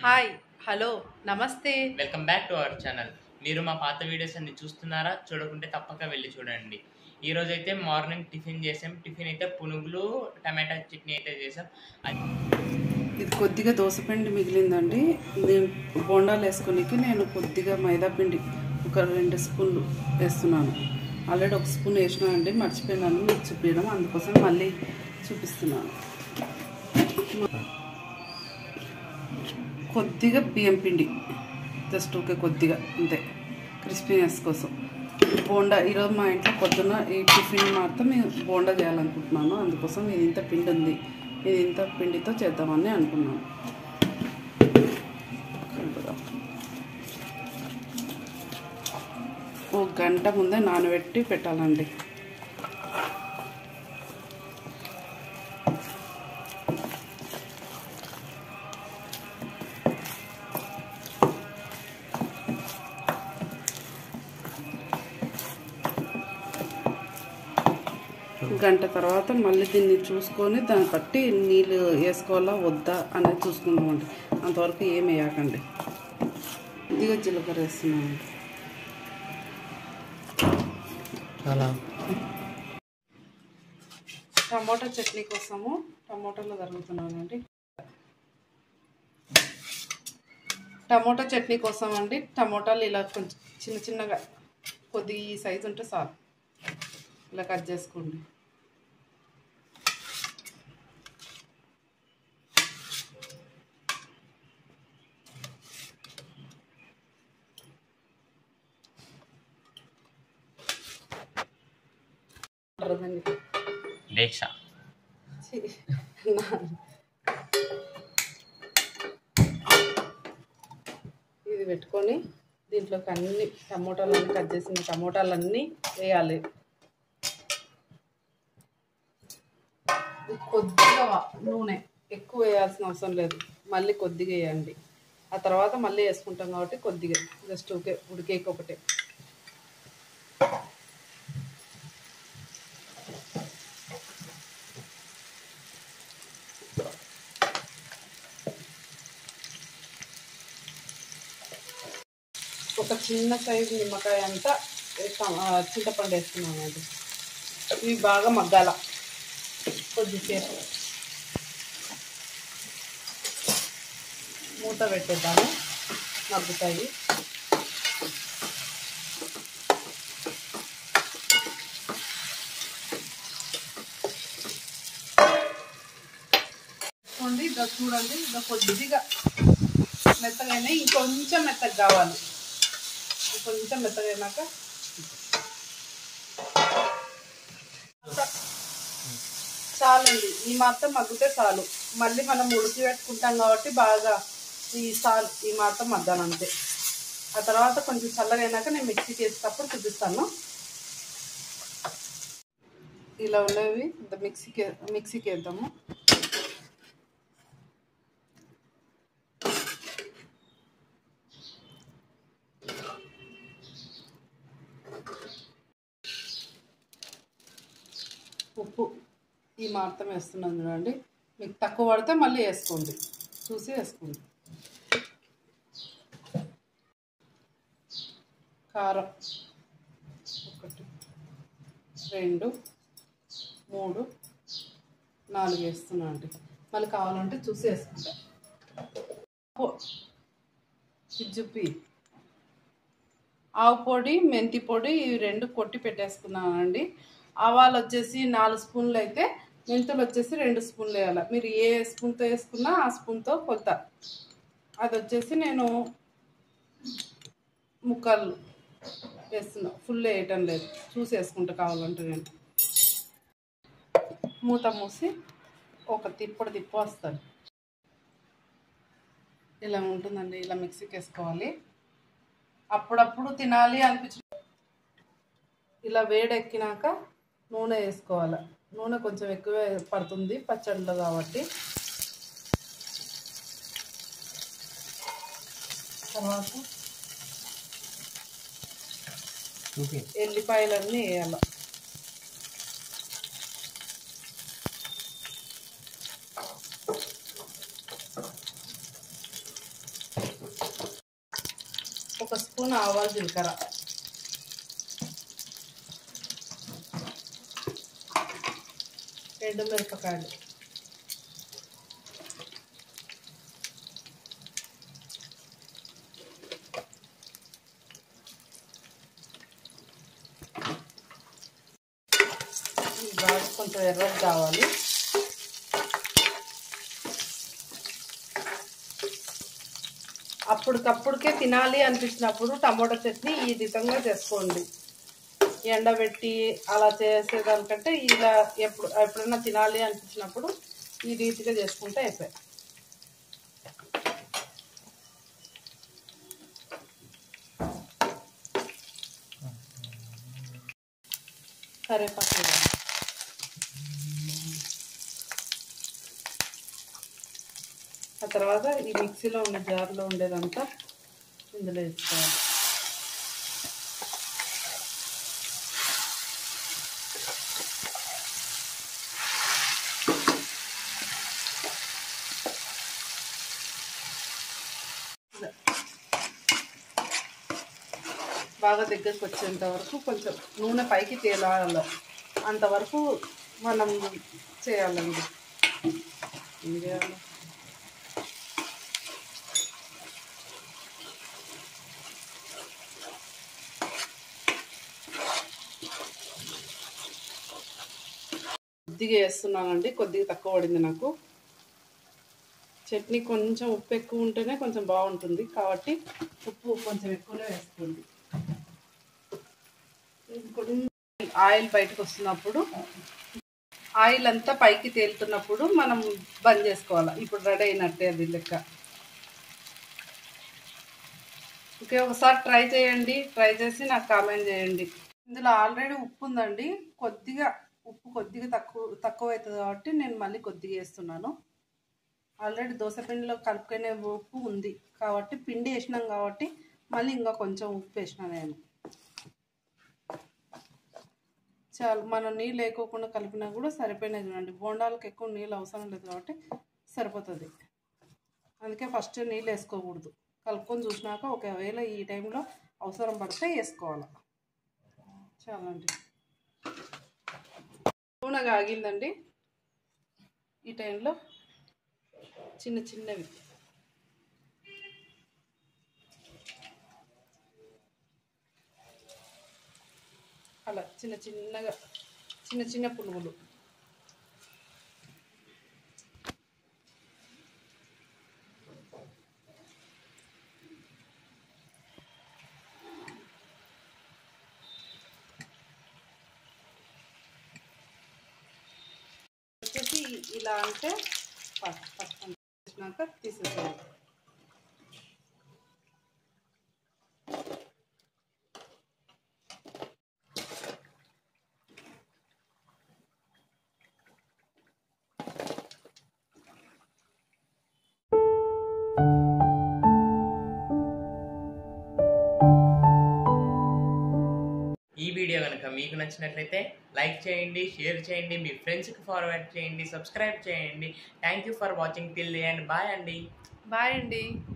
Hi hello నమస్తే welcome back to our channel. మీరు మా పాత వీడియోస్ అన్ని చూస్తున్నారా? చూడకుంటే తప్పక వెళ్ళి చూడండి. ఈరోజు అయితే మార్నింగ్ టిఫిన్ చేసాం. టిఫిన్ అయితే పునుగులు టమాటా చట్నీ అయితే చేసాం. ఇది కొద్దిగా దోసపిండి మిగిలిందండి. నేను బోండాలు వేసుకునేకి నేను కొద్దిగా మైదా పిండి ఒక 2 స్పూన్లు వేస్తున్నాను. ఆల్రెడీ 1 స్పూన్ వేసినానండి, మర్చిపోయినాను మీకు చూపించడం, అందుకోసం మళ్ళీ చూపిస్తున్నాను. కొద్దిగా బియ్యం పిండి, జస్ట్ ఓకే, కొద్దిగా అంతే, క్రిస్పీనెస్ కోసం. బోండా ఈరోజు మా ఇంట్లో పొద్దున్న ఈ టిఫిన్ మాత్రం బోండా చేయాలనుకుంటున్నాను, అందుకోసం ఇది ఇంత పిండి ఉంది, ఇది ఇంత పిండితో చేద్దామని అనుకున్నాను. ఓ గంట ముందే నానబెట్టి పెట్టాలండి. గంట తర్వాత మళ్ళీ దీన్ని చూసుకొని దాన్ని బట్టి నీళ్ళు వేసుకోవాలా వద్దా అనేది చూసుకుందామండి. అంతవరకు ఏం వేయకండి. కొద్దిగా జీలకర్ర వేస్తున్నామండి. టమోటా చట్నీ కోసము టమోటాలు తరుగుతున్నానండి. టమోటా చట్నీ కోసం అండి టమోటాలు ఇలా కొంచెం చిన్న చిన్నగా కొద్ది ఈ సైజు ఉంటే చాలు, ఇలా కట్ చేసుకోండి. ఇది పెట్టుకొని దీంట్లోకి అన్ని టమోటాలన్నీ కట్ చేసిన టమోటాలన్నీ వేయాలి. కొద్దిగా నూనె, ఎక్కువ వేయాల్సిన అవసరం లేదు, మళ్ళీ కొద్దిగా వేయండి. ఆ తర్వాత మళ్ళీ వేసుకుంటాం కాబట్టి కొద్దిగా జస్ట్ ఓకే, ఉడికేకి ఒకటే. ఒక చిన్న సైజు నిమ్మకాయ అంతా చింతపండు వేస్తున్నానండి. ఇవి బాగా మగ్గాల కొద్దిసేపు. మూత పెట్టేద్దాము, మగ్గుతాయి. చూడండి, ఇంకా కొద్దిగా మెత్తగా అయినాయి, ఇంకొంచెం మెత్తగా కావాలి. కొంచెం మెత్తగా అయినాక చాలండి, ఈ మాత్రం మగ్గితే చాలు. మళ్ళీ మనం ఉడికి పెట్టుకుంటాం కాబట్టి బాగా ఈ మాత్రం మగ్గాలంతే. ఆ తర్వాత కొంచెం చల్లగా అయినాక నేను మిక్సీకి వేసేటప్పుడు చూపిస్తాను. ఇలా ఉన్నవి మిక్సీకి వేద్దాము. ఉప్పు ఈ మాత్రం వేస్తున్నాను చూడండి. మీకు తక్కువ పడితే మళ్ళీ వేసుకోండి, చూసి వేసుకోండి. కారం 1 2 3 4 వేస్తున్నాను అండి. మళ్ళీ కావాలంటే చూసి వేసుకుంటా. చిజ్జుపి, ఆవు పొడి, మెంతి పొడి, ఇవి 2 కొట్టి పెట్టేసుకున్నానండి. ఆవాలు వచ్చేసి 4 స్పూన్లు అయితే మెంతులు వచ్చేసి 2 స్పూన్లు వేయాలి. మీరు ఏ స్పూన్తో వేసుకున్నా ఆ స్పూన్తో కొలత. అది వచ్చేసి నేను ముక్కలు వేస్తున్నా, ఫుల్ వేయటం లేదు, చూసి వేసుకుంటా కావాలంటే. నేను మూత మూసి ఒక తిప్పు వస్తుంది. ఇలా ఉంటుందండి, ఇలా మిక్సీకి వేసుకోవాలి. అప్పుడప్పుడు తినాలి అనిపించి ఇలా వేడెక్కినాక నూనె వేసుకోవాలి. నూనె కొంచెం ఎక్కువ పడుతుంది పచ్చడిలో కాబట్టి. తర్వాత ఎల్లిపాయలన్నీ వేయాలి. స్పూన్ ఆవాలు జీలకర్ర, ఎండు మిరపకాయలు, బాగా కొంచెం ఎర్రగా కావాలి. అప్పటికప్పుడుకే తినాలి అనిపించినప్పుడు టమాటో చట్నీ ఈ విధంగా చేసుకోండి. ఎండబెట్టి అలా చేసేదానికంటే ఇలా ఎప్పుడైనా తినాలి అనిపించినప్పుడు ఈ రీతిగా చేసుకుంటే అయిపోయాయి. కరివేపాకు వేయాలి. ఆ తర్వాత ఈ మిక్సీలో ఉన్న జార్లో ఉండేదంతా ఇందులో వేసుకోవాలి. బాగా దగ్గరకు వచ్చేంత వరకు కొంచెం నూనె పైకి తేలాలి, అంతవరకు మనం చేయాలండి. ఏం చేయాలి? కొద్దిగా వేస్తున్నానండి, కొద్దిగా తక్కువ పడింది నాకు. చట్నీ కొంచెం ఉప్పు ఎక్కువ ఉంటేనే కొంచెం బాగుంటుంది కాబట్టి ఉప్పు కొంచెం ఎక్కువనే వేసుకోండి. ఆయిల్ బయటకు వస్తున్నప్పుడు, ఆయిల్ అంతా పైకి తేలుతున్నప్పుడు మనం బంద్ చేసుకోవాలి. ఇప్పుడు రెడీ అయినట్టే అది లెక్క. ఓకే, ఒకసారి ట్రై చేయండి. ట్రై చేసి నాకు కామెంట్ చేయండి. ఇందులో ఆల్రెడీ ఉప్పు ఉందండి, ఉప్పు కొద్దిగా తక్కువ అవుతుంది కాబట్టి నేను మళ్ళీ కొద్దిగా వేస్తున్నాను. ఆల్రెడీ దోశపిండిలో కలుపుకునే ఉప్పు ఉంది కాబట్టి, పిండి వేసినాం కాబట్టి మళ్ళీ ఇంకా కొంచెం ఉప్పు వేసిన నేను. చాలా మనం నీళ్ళు వేయకోకుండా కలిపినా కూడా సరిపోయినాయి. చూడండి, బోండాలకు ఎక్కువ నీళ్ళు అవసరం లేదు కాబట్టి సరిపోతుంది. అందుకే ఫస్ట్ నీళ్ళు వేసుకోకూడదు, కలుపుకొని చూసినాక ఒకవేళ ఈ టైంలో అవసరం పడితే వేసుకోవాలి. చాలండి. నూనె కాగిందండి. ఈ టైంలో చిన్నవి అలా చిన్న పునుగులు వచ్చేసి ఇలా అంటే ఫస్ట్ వేసినాక తీసేసేయాలి. ఈ వీడియో కనుక మీకు నచ్చినట్లయితే లైక్ చేయండి, షేర్ చేయండి, మీ ఫ్రెండ్స్కి ఫార్వర్డ్ చేయండి, సబ్స్క్రైబ్ చేయండి. Thank you for watching till the end. Bye అండి. బాయ్ అండి.